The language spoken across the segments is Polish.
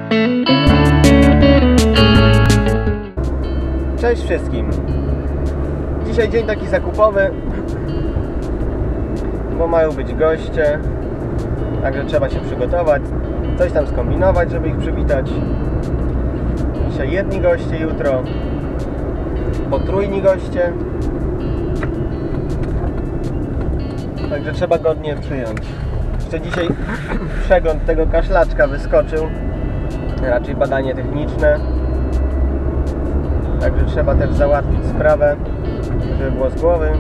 Cześć wszystkim. Dzisiaj dzień taki zakupowy, bo mają być goście, także trzeba się przygotować, coś tam skombinować, żeby ich przywitać. Dzisiaj jedni goście, jutro potrójni goście, także trzeba godnie przyjąć. Jeszcze dzisiaj przegląd tego kaszlaczka wyskoczył, raczej badanie techniczne. Także trzeba też załatwić sprawę, żeby było z głowy.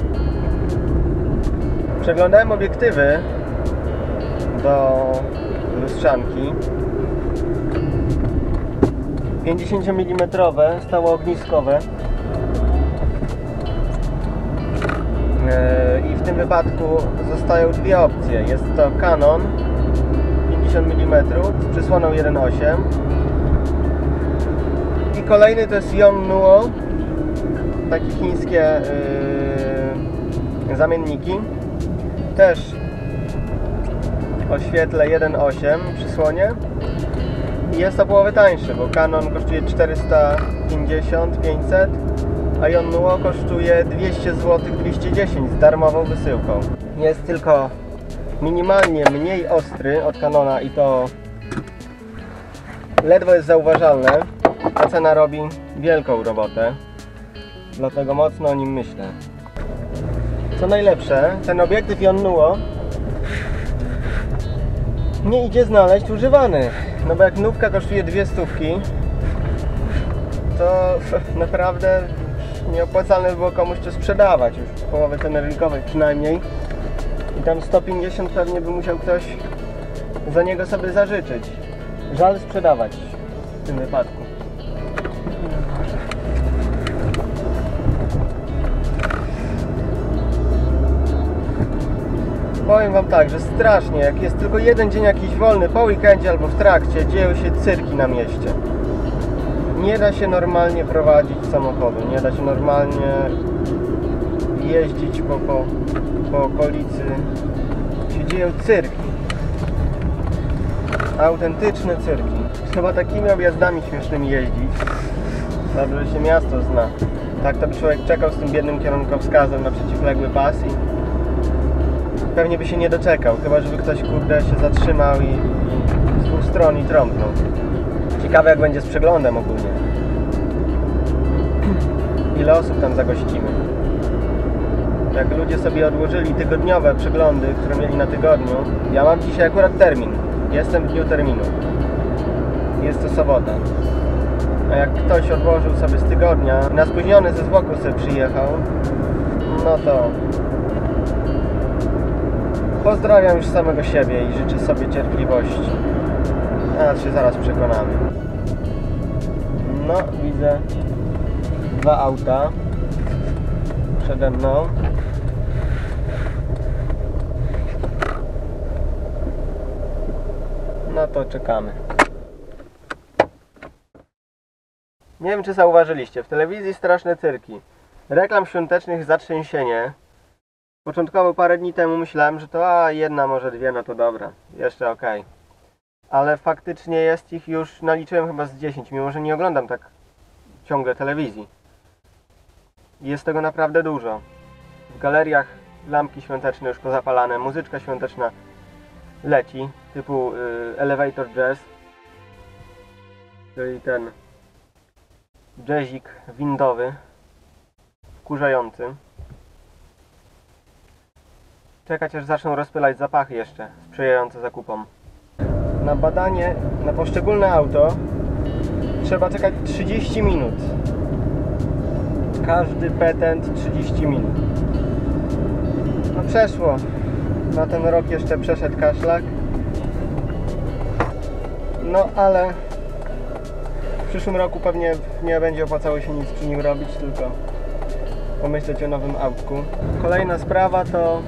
Przeglądałem obiektywy do lustrzanki. 50 mm stałoogniskowe. I w tym wypadku zostają dwie opcje. Jest to Canon 50 mm z przysłoną 1.8. I kolejny to jest Yongnuo, takie chińskie zamienniki, też o świetle 1.8 przysłonie i jest o połowę tańszy, bo Canon kosztuje 450-500, a Yongnuo kosztuje 200 zł, 210 z darmową wysyłką. Jest tylko minimalnie mniej ostry od Canona i to ledwo jest zauważalne. A cena robi wielką robotę, dlatego mocno o nim myślę. Co najlepsze, ten obiektyw Yongnuo nie idzie znaleźć używany. No bo jak nówka kosztuje 200, to naprawdę nieopłacalne by było komuś to sprzedawać, już połowę ceny rynkowej przynajmniej. I tam 150 pewnie by musiał ktoś za niego sobie zażyczyć. Żal sprzedawać w tym wypadku. Powiem wam tak, że strasznie, jak jest tylko jeden dzień jakiś wolny po weekendzie albo w trakcie, dzieją się cyrki na mieście. Nie da się normalnie prowadzić samochodu, nie da się normalnie jeździć po okolicy. Się dzieją cyrki. Autentyczne cyrki. Trzeba takimi objazdami śmiesznymi jeździć, dobrze się miasto zna. Tak to by człowiek czekał z tym biednym kierunkowskazem na przeciwległy pas i pewnie by się nie doczekał, chyba żeby ktoś kurde się zatrzymał i z dwóch stron i trąbnął. Ciekawe jak będzie z przeglądem ogólnie. Ile osób tam zagościmy. Jak ludzie sobie odłożyli tygodniowe przeglądy, które mieli na tygodniu. Ja mam dzisiaj akurat termin. Jestem w dniu terminu. Jest to sobota. A jak ktoś odłożył sobie z tygodnia, na spóźniony ze zwłoku sobie przyjechał, no to pozdrawiam już samego siebie i życzę sobie cierpliwości. A się zaraz przekonamy. No, widzę dwa auta przede mną. No to czekamy. Nie wiem czy zauważyliście, w telewizji straszne cyrki. Reklam świątecznych zatrzęsienie. Początkowo parę dni temu myślałem, że to jedna, może dwie, no to dobra, jeszcze okej. Ale faktycznie jest ich już, naliczyłem chyba z 10, mimo że nie oglądam tak ciągle telewizji. Jest tego naprawdę dużo. W galeriach lampki świąteczne już pozapalane, muzyczka świąteczna leci, typu Elevator Jazz, czyli ten jazzik windowy, wkurzający. Czekać aż zaczną rozpylać zapachy jeszcze, sprzyjające zakupom. Na badanie, na poszczególne auto trzeba czekać 30 minut. Każdy petent 30 minut. No przeszło. Na ten rok jeszcze przeszedł kaszlak. No ale w przyszłym roku pewnie nie będzie opłacało się nic przy nim robić, tylko pomyśleć o nowym autku. Kolejna sprawa to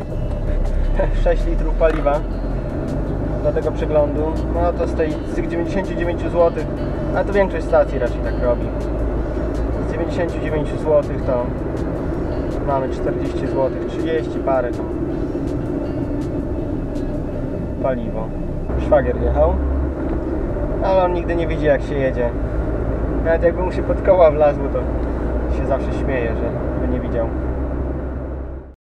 6 litrów paliwa do tego przeglądu. No to z tych 99 zł, a to większość stacji raczej tak robi. Z 99 zł to mamy 40 zł, 30 parę to paliwo. Szwagier jechał. Ale on nigdy nie widzi, jak się jedzie. Nawet jakby mu się pod koła wlazło, to się zawsze śmieje, że by nie widział.